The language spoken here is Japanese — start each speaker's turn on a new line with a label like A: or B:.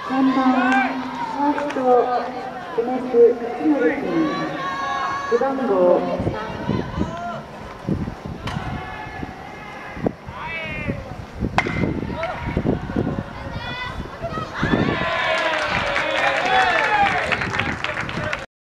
A: 3番ファースト、小松克典君、背番号3。